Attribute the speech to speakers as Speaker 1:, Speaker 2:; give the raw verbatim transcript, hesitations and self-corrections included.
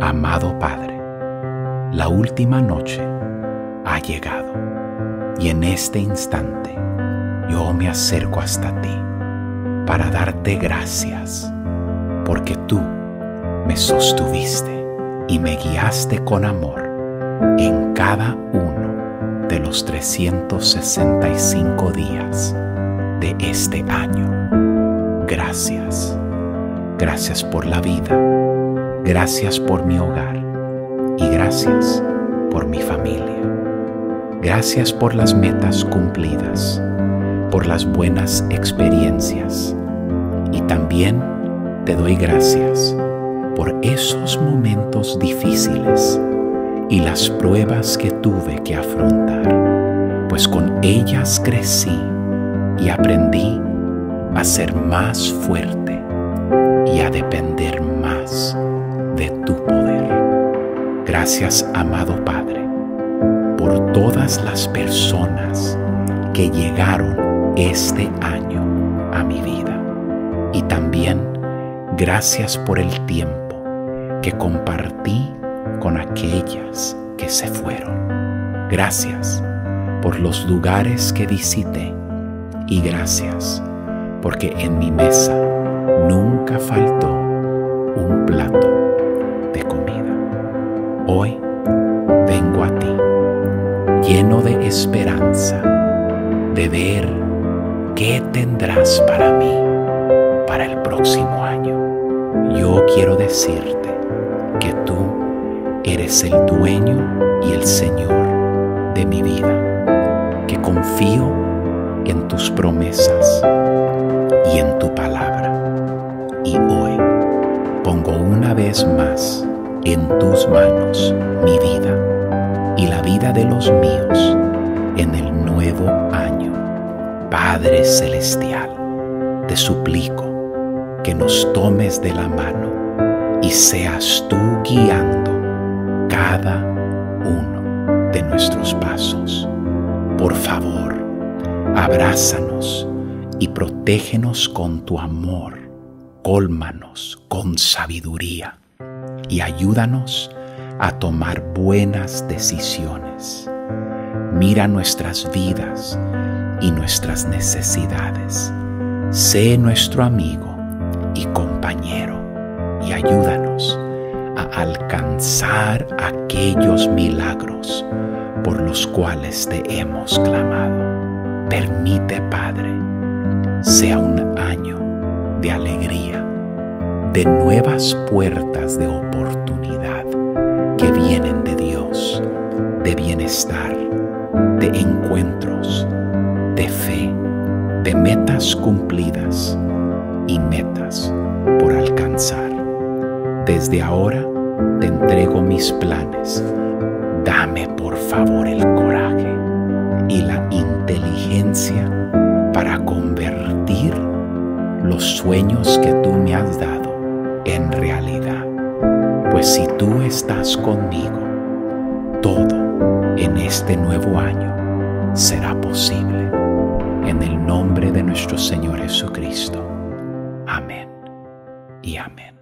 Speaker 1: Amado Padre, la última noche ha llegado y en este instante yo me acerco hasta ti para darte gracias porque tú me sostuviste y me guiaste con amor en cada uno de los trescientos sesenta y cinco días de este año. Gracias. Gracias por la vida. Gracias por mi hogar. Y gracias por mi familia. Gracias por las metas cumplidas, por las buenas experiencias. Y también te doy gracias por esos momentos difíciles y las pruebas que tuve que afrontar, pues con ellas crecí y aprendí a ser más fuerte y a depender más de tu poder. Gracias, amado Padre, por todas las personas que llegaron este año a mi vida. Y también gracias por el tiempo que compartí con aquellas que se fueron. Gracias por los lugares que visité y gracias porque en mi mesa nunca faltó un plato de comida. Hoy vengo a ti lleno de esperanza de ver qué tendrás para mí para el próximo año. Yo quiero decirte que tú eres el dueño y el Señor de mi vida, que confío en tus promesas y en tu palabra. Y hoy pongo una vez más en tus manos mi vida y la vida de los míos en el nuevo año. Padre Celestial, te suplico que nos tomes de la mano y seas tú guiando cada uno de nuestros pasos. Por favor, abrázanos y protégenos con tu amor. Cólmanos con sabiduría y ayúdanos a tomar buenas decisiones. Mira nuestras vidas y nuestras necesidades. Sé nuestro amigo y compañero y ayúdanos a alcanzar aquellos milagros por los cuales te hemos clamado. Permite, Padre, sea un año de alegría, de nuevas puertas de oportunidad que vienen de Dios, de bienestar, de encuentros, de fe, de metas cumplidas y metas por alcanzar. Desde ahora te entrego mis planes. Dame por favor el coraje y la inteligencia para convertir los sueños que tú me has dado en realidad. Pues si tú estás conmigo, todo en este nuevo año será posible. En el nombre de nuestro Señor Jesucristo. Amén y amén.